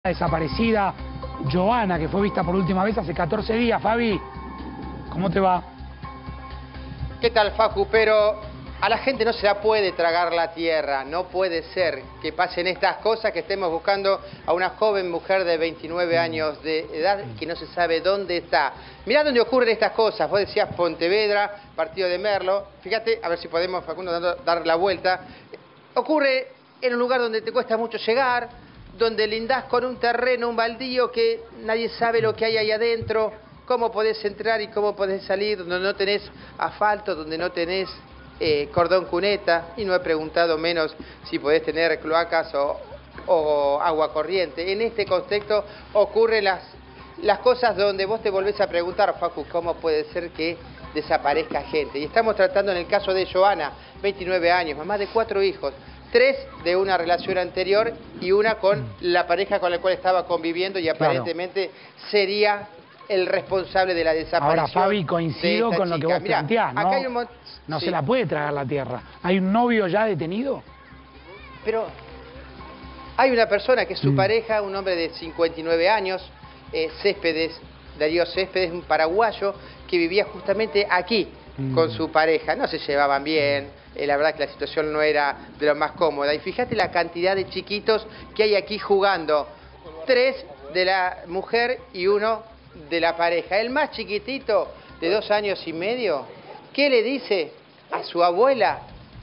Desaparecida Joana, que fue vista por última vez hace 14 días. Fabi, ¿cómo te va? ¿Qué tal, Facu? Pero a la gente no se la puede tragar la tierra. No puede ser que pasen estas cosas, que estemos buscando a una joven mujer de 29 años de edad que no se sabe dónde está. Mirá dónde ocurren estas cosas. Vos decías Pontevedra, partido de Merlo. Fíjate, a ver si podemos, Facundo, dar la vuelta. Ocurre en un lugar donde te cuesta mucho llegar, donde lindás con un terreno, un baldío que nadie sabe lo que hay ahí adentro, cómo podés entrar y cómo podés salir, donde no tenés asfalto, donde no tenés cordón cuneta, y no he preguntado menos si podés tener cloacas o agua corriente. En este contexto ocurren las cosas donde vos te volvés a preguntar, Facu, ¿cómo puede ser que desaparezca gente? Y estamos tratando en el caso de Joana, 29 años, mamá de 4 hijos, 3 de una relación anterior y una con la pareja con la cual estaba conviviendo y aparentemente sería el responsable de la desaparición. Ahora, Fabi, coincido con lo que vos planteás, ¿no? Acá hay no se la puede tragar la tierra. ¿Hay un novio ya detenido? Pero hay una persona que es su pareja, un hombre de 59 años, Céspedes, Darío Céspedes, un paraguayo que vivía justamente aquí con su pareja. No se llevaban bien. La verdad que la situación no era de lo más cómoda. Y fíjate la cantidad de chiquitos que hay aquí jugando. 3 de la mujer y 1 de la pareja. El más chiquitito, de 2 años y medio, ¿qué le dice a su abuela?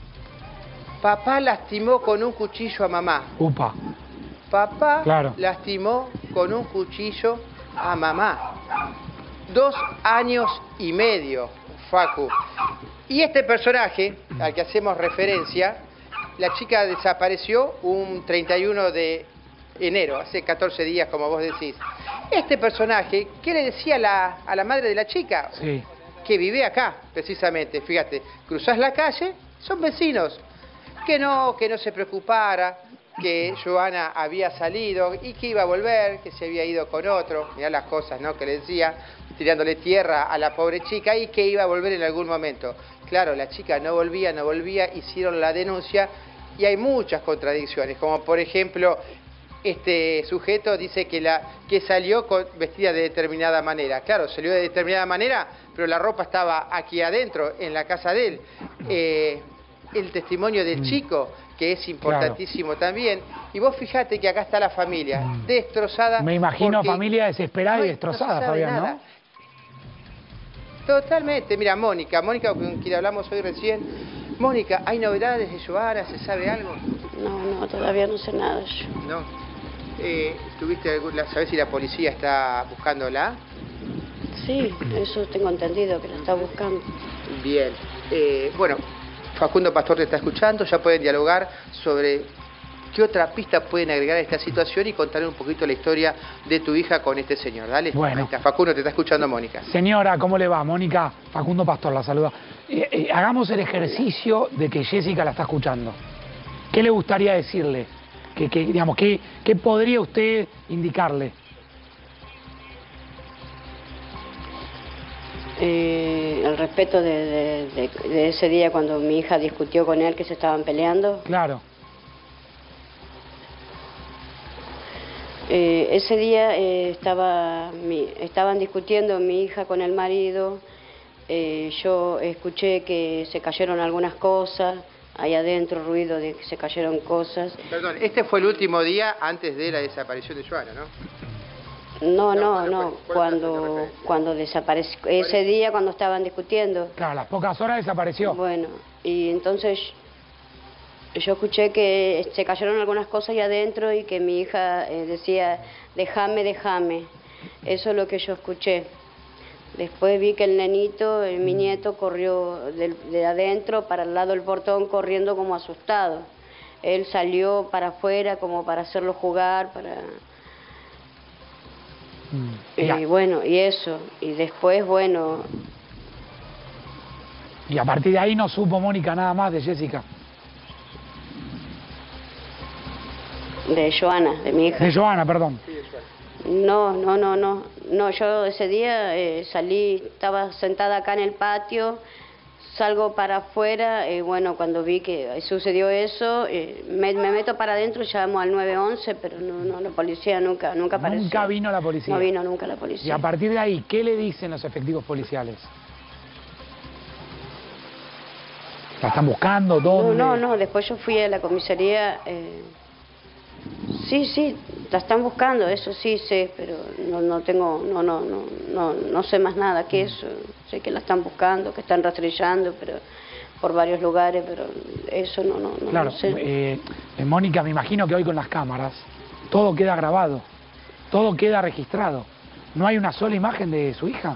Papá lastimó con un cuchillo a mamá. Upa. Papá lastimó con un cuchillo a mamá. 2 años y medio, Facu. Y este personaje, al que hacemos referencia, la chica desapareció un 31 de enero, hace 14 días, como vos decís. Este personaje, ¿qué le decía a la madre de la chica? Sí. Que vive acá, precisamente. Fíjate, cruzás la calle, son vecinos. Que no se preocupara, que Joana había salido y que iba a volver, que se había ido con otro. Mirá las cosas, ¿no?, que le decía, tirándole tierra a la pobre chica, y que iba a volver en algún momento. Claro, la chica no volvía, hicieron la denuncia y hay muchas contradicciones, como por ejemplo, este sujeto dice que salió vestida de determinada manera. Claro, salió de determinada manera, pero la ropa estaba aquí adentro, en la casa de él. El testimonio del chico, que es importantísimo también. Y vos fijate que acá está la familia, destrozada. Me imagino familia desesperada y destrozada, Fabián, ¿no? Totalmente. Mira, Mónica, con quien hablamos hoy recién. Mónica, ¿hay novedades de Joana? ¿Se sabe algo? No, todavía no sé nada yo. ¿No? ¿Sabés si la policía está buscándola? Sí, eso tengo entendido, que la está buscando. Bien. Bueno, Facundo Pastor te está escuchando, ya pueden dialogar sobre qué otra pista pueden agregar a esta situación y contarle un poquito la historia de tu hija con este señor. Dale. Bueno. Ahí está, Facundo, te está escuchando Mónica. Señora, ¿cómo le va? Mónica, Facundo Pastor la saluda. Hagamos el ejercicio de que Jessica la está escuchando. ¿Qué le gustaría decirle? ¿Qué podría usted indicarle? El respeto de ese día cuando mi hija discutió con él, que se estaban peleando. Claro. Ese día estaban discutiendo mi hija con el marido. Yo escuché que se cayeron algunas cosas, ahí adentro ruido de que se cayeron cosas. Perdón, este fue el último día antes de la desaparición de Joana, ¿no? No, cuando desapareció, ese día cuando estaban discutiendo. Claro, a las pocas horas desapareció. Bueno, y entonces yo escuché que se cayeron algunas cosas ahí adentro y que mi hija decía, déjame. Eso es lo que yo escuché. Después vi que el nenito, mi nieto, corrió de adentro para el lado del portón corriendo como asustado. Él salió para afuera como para hacerlo jugar, y bueno, y eso. Y después, bueno... Y a partir de ahí no supo Mónica nada más de Jessica. De Joana, de mi hija. De Joana, perdón. No, yo ese día salí, estaba sentada acá en el patio, salgo para afuera, bueno, cuando vi que sucedió eso, me meto para adentro, llamo al 911, pero no, la policía nunca apareció. ¿Nunca vino la policía? No vino nunca la policía. Y a partir de ahí, ¿qué le dicen los efectivos policiales? ¿La están buscando? ¿Dónde? No, después yo fui a la comisaría, sí, la están buscando, eso sí sé, pero no sé más nada que eso. Sé que la están buscando, que están rastrillando, pero por varios lugares, pero eso Claro, no sé. Mónica, me imagino que hoy con las cámaras todo queda grabado, todo queda registrado. ¿No hay una sola imagen de su hija?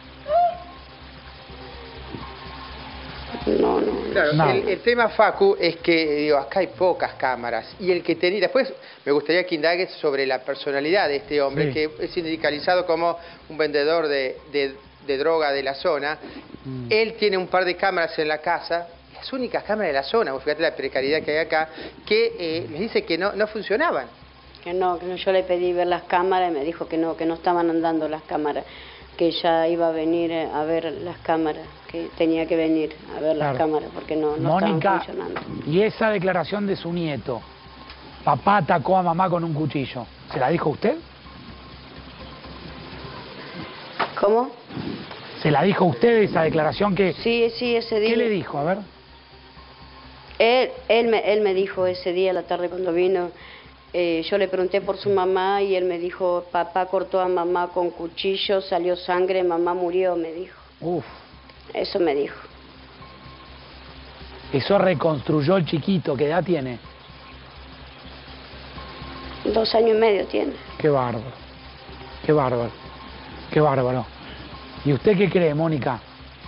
No. Claro, el tema, Facu, es que digo, acá hay pocas cámaras. Y el que tenía. Después me gustaría que indagues sobre la personalidad de este hombre, sí, que es sindicalizado como un vendedor de droga de la zona. Él tiene un par de cámaras en la casa, las únicas cámaras de la zona, vos fíjate la precariedad que hay acá, que les dice que no funcionaban. Que no, yo le pedí ver las cámaras y me dijo que no estaban andando las cámaras, que ella iba a venir a ver las cámaras, que tenía que venir a ver las cámaras porque no Mónica, estaban funcionando. Y esa declaración de su nieto, papá atacó a mamá con un cuchillo, ¿se la dijo usted? ¿Cómo? ¿Se la dijo usted esa declaración que...? Sí, ese día. ¿Qué le dijo? A ver. Él me dijo ese día a la tarde cuando vino, yo le pregunté por su mamá y él me dijo, papá cortó a mamá con cuchillo, salió sangre, mamá murió, me dijo. Uf. Eso me dijo. Eso reconstruyó el chiquito, ¿qué edad tiene? 2 años y medio tiene. Qué bárbaro, qué bárbaro, qué bárbaro. ¿Y usted qué cree, Mónica?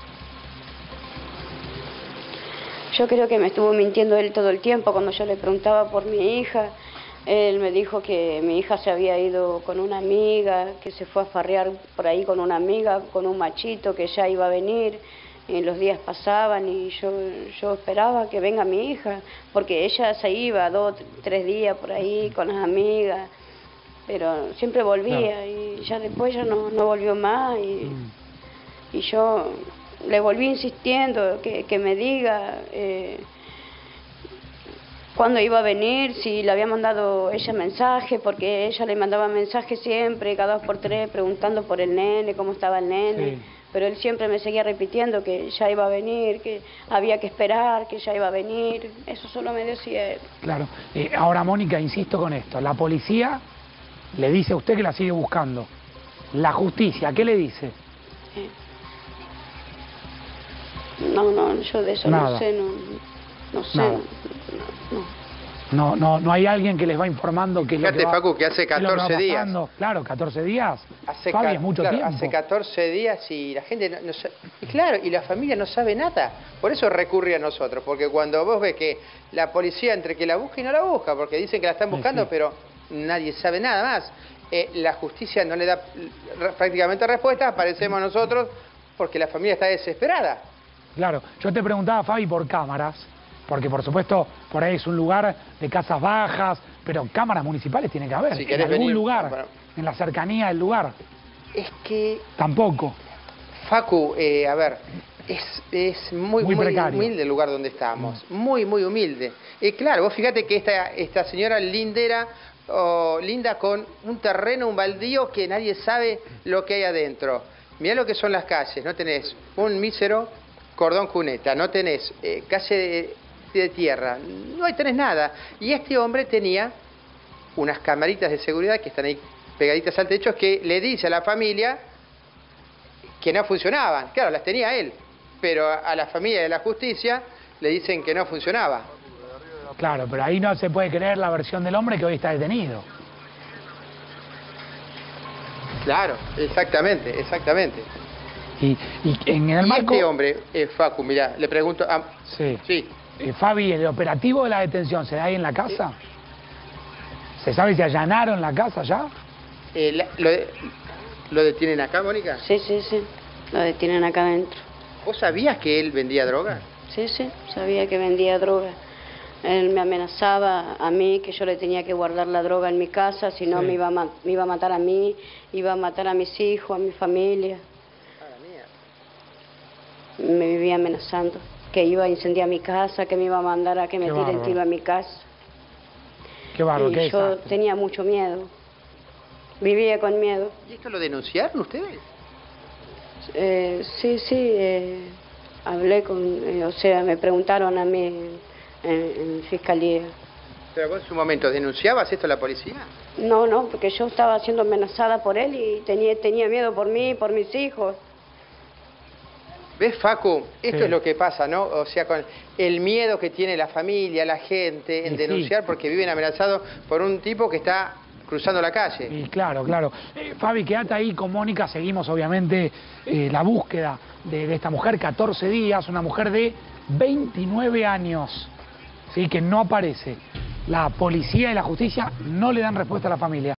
Yo creo que me estuvo mintiendo él todo el tiempo cuando yo le preguntaba por mi hija. Él me dijo que mi hija se había ido con una amiga, que se fue a farrear por ahí con una amiga, con un machito, que ya iba a venir. Y los días pasaban y yo esperaba que venga mi hija, porque ella se iba 2, 3 días por ahí con las amigas, pero siempre volvía, y ya después ya no volvió más. Y yo le volví insistiendo que me diga cuándo iba a venir, si le había mandado ella mensaje, porque ella le mandaba mensajes siempre, cada 2 por 3, preguntando por el nene, cómo estaba el nene. Sí. Pero él siempre me seguía repitiendo que ya iba a venir, que había que esperar, que ya iba a venir. Eso solo me decía él. Claro. Ahora, Mónica, insisto con esto. La policía le dice a usted que la sigue buscando. La justicia, ¿qué le dice? No, yo de eso Nada. no sé, no sé. Nada. No hay alguien que les va informando que es lo que Fíjate, va, Facu, que hace qué es lo que va 14 días. pasando. Claro, 14 días. Hace, Fabi, es mucho tiempo. hace 14 días y la gente no sabe. Y claro, y la familia no sabe nada. Por eso recurre a nosotros, porque cuando vos ves que la policía entre que la busca y no la busca, porque dicen que la están buscando, sí, pero nadie sabe nada más. La justicia no le da prácticamente respuesta, aparecemos nosotros porque la familia está desesperada. Claro, yo te preguntaba, Fabi, por cámaras, porque por supuesto por ahí es un lugar de casas bajas, pero cámaras municipales tiene que haber, Si en querés algún venir, lugar, bueno. en la cercanía del lugar. Es que, Tampoco. Facu, a ver, es muy precario. humilde el lugar donde estamos, muy humilde. Claro, vos fíjate que esta señora lindera, linda con un terreno, un baldío que nadie sabe lo que hay adentro. Mirá lo que son las calles, no tenés un mísero cordón cuneta, no tenés calle de tierra, no tenés nada. Y este hombre tenía unas camaritas de seguridad que están ahí pegaditas al techo, que le dice a la familia que no funcionaban. Claro, las tenía él, pero a la familia de la justicia le dicen que no funcionaba. Claro, pero ahí no se puede creer la versión del hombre que hoy está detenido. Claro, exactamente. Y en el Y marco... este hombre, Facu, mirá, le pregunto... Sí. Fabi, ¿el operativo de la detención se da ahí en la casa? ¿Se sabe si allanaron la casa ya? ¿Lo detienen acá, Mónica? Sí, lo detienen acá adentro. ¿Vos sabías que él vendía droga? Sí, sabía que vendía droga. Él me amenazaba a mí que yo le tenía que guardar la droga en mi casa, si no me iba a matar a mí, iba a matar a mis hijos, a mi familia. me vivía amenazando, que iba a incendiar mi casa, que me iba a mandar a que me tiren tiro a mi casa. Qué bárbaro, y qué yo desastre. tenía mucho miedo, vivía con miedo. ¿Y esto lo denunciaron ustedes? Sí, hablé con, o sea, me preguntaron a mí en fiscalía. Pero vos en su momento, ¿denunciabas esto a la policía? No, porque yo estaba siendo amenazada por él y tenía miedo por mí, por mis hijos. ¿Ves, Facu? Esto Sí. es lo que pasa, ¿no? O sea, con el miedo que tiene la familia, la gente, en Y sí. denunciar porque viven amenazados por un tipo que está cruzando la calle. Y claro. Fabi, quédate ahí con Mónica, seguimos obviamente la búsqueda de esta mujer, 14 días, una mujer de 29 años, ¿sí? Que no aparece. La policía y la justicia no le dan respuesta a la familia.